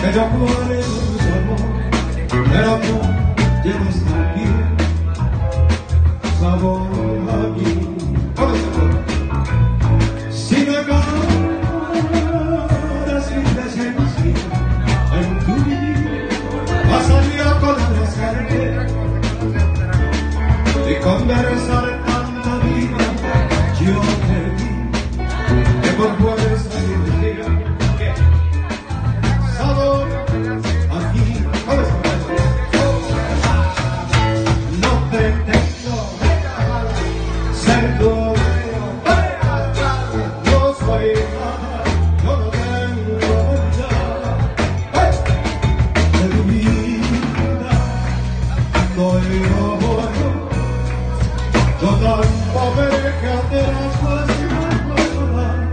Ella puede su amor, pero tú llevas también sabor a mí. Si me agarras sin decencia en tu vida, pasaría con abrazarte y conversar tanta vida. Yo te vi que por fuerza y energía sabor aquí. No pretendo ser tu dueño, no soy nada, yo no tengo nada de mi vida, soy orgullo, yo tan pobre que atrás pues no puedo dar.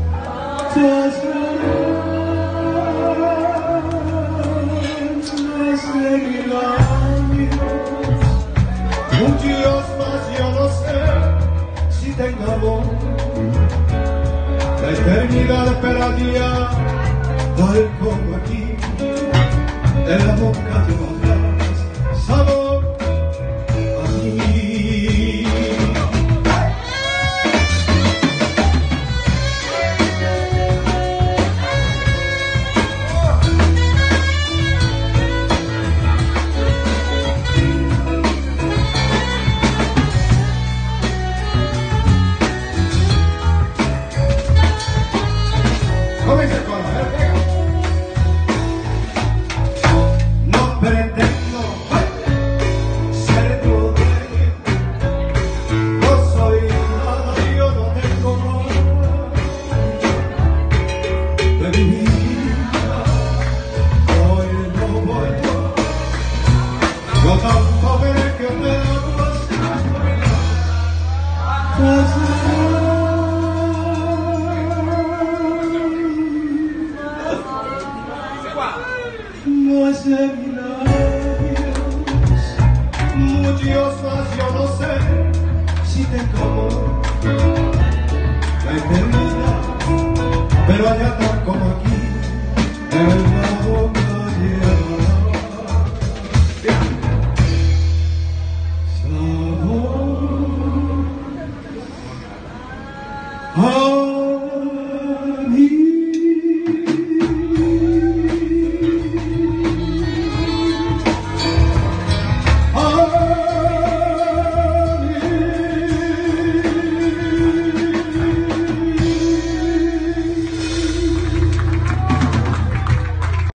Muchos más yo no sé si tengo amor. La eternidad esperaría tal como aquí, en la boca llevarás sabor a mí. No pretendo ser tu dueño, no soy nada, yo no tengo nada de mi vida, hoy no vuelvo, yo tan pobre que me no es de mis labios, muchos más yo no sé si tengo amor, la eternidad, pero allá tan como aquí, en la boca lleva sabor.